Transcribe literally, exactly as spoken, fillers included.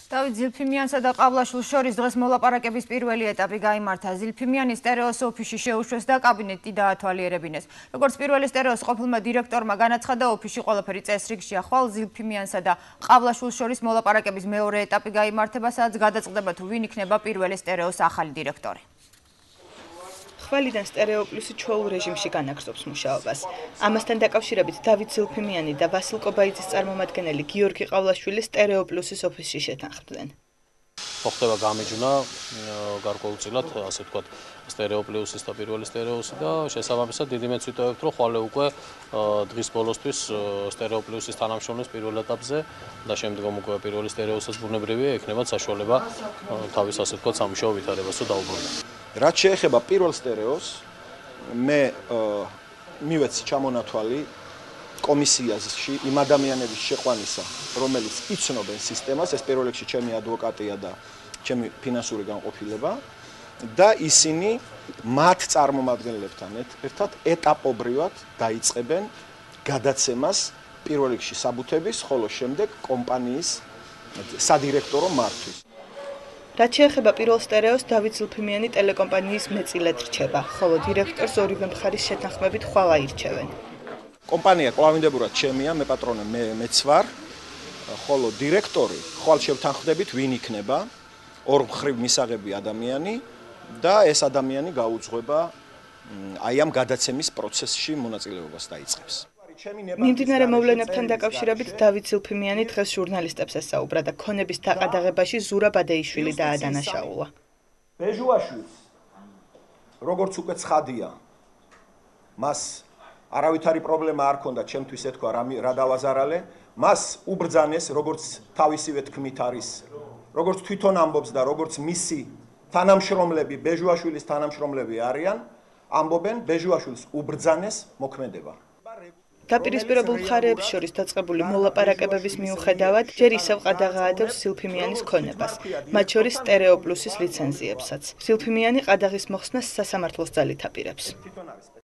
დავით ზილფიმიანსა და ყავლაშვილს შორის დღეს მოლაპარაკების პირველი ეტაპი გაიმართა. ზილფიმიანი სტერეოს ოფისში შეუშვეს და კაბინეტი დაათვალიერებინეს. როგორც პირველი სტერეოს ყოფილმა დირექტორმა განაცხადა, ოფისში ყველაფერი წესრიგშია. ხვალ ზილფიმიანსა და ყავლაშვილს შორის მოლაპარაკების მეორე ეტაპი გაიმართება, სადაც გადაწყდება თუ ვინ იქნება პირველი სტერეოს ახალი დირექტორი. ხვალიდან სტერეო პლუსი ჩვეულ რეჟიმში განაგრძობს მუშაობას. ამასთან დაკავშირებით დავით ზილფიმიანი და ვასილ კობაიძის წარმომადგენელი გიორგი ყავლაშვილი სტერეო პლუსის ოფისში შეთანხმდნენ. ხდება გამიჯვნა გარკვეულწილად, ასე ვთქვათ, სტერეო პლუსის და პირველი სტერეოსი და შესაბამისად დიდი მეც ვიტოვებთ, რომ ხვალე უკვე დღის ბოლოსთვის სტერეო პლუსის თანამშრომლის პირველ ეტაპზე და შემდგომ უკვე პირველი სტერეოსაც ბუნებრივია ექნებათ საშუალება თავის, ასე ვთქვათ, სამუშაო ვითარებას თუ დაუბრუნდა. რაც შეეხება პირველ სტერეოს, მე მივეცი ჩამონათვალი კომისიაში იმ ადამიანების შეყვანისა, რომელიც იცნობენ სისტემას, ეს პირველ რიგში ჩემი ადვოკატია და ჩემი ფინანსური განყოფილება და ისინი მათ წარმომადგენლებთან ერთად ეტაპობრივად დაიწყებენ გადაცემას პირველ რიგში საბუთების, ხოლო შემდეგ კომპანიის სადირექტორო მართვის. რაც შეეხება პირველ სტერეოს, დავით ზილფიმიანი ტელეკომპანიის მეწილად რჩება, ხოლო დირექტორს ორივე მხარის შეთანხმებით ხვალ აირჩევენ. კომპანია კვლავინდებურად ჩემია, მე პატრონი მე მეც ვარ, ხოლო დირექტორი ხვალ შევთანხმდებით ვინ იქნება, ორ მხრივ მისაღები ადამიანი და ეს ადამიანი გაუძღვება აი ამ გადაცემის პროცესში მონაწილეობას დაიწყებს. მიმდინარე მოვლენებთან დაკავშირებით დავით ზილფიმიანი დღეს ჟურნალისტებს ესაუბრა და ქონების დაყადაღებაში ზურაბ ადეიშვილი დაადანაშაულა. ბეჟუაშვილს როგორც უკვე ცხადია, მას არავითარი პრობლემა არ ქონდა, ჩემთვის ეთქვა რა დავაზარალე, მას უბრძანეს, როგორც თავისივე თქმით არის, როგორც თვითონ ამბობს და როგორც მისი თანამშრომლები, ბეჟუაშვილის თანამშრომლები არიან, ამბობენ ბეჟუაშვილს უბრძანეს მოქმედება. დაპირისპირებულ მხარეებს შორის დაწყებული მოლაპარაკებების მიუხედავად, ჯერ ისევ ყადაღაადებს ზილფიმიანის ქონებას, მათ შორის სტერეო პლუსის ლიცენზიებსაც. ზილფიმიანი ყადაღის მოხსნას სასამართლოს ძალით აპირებს.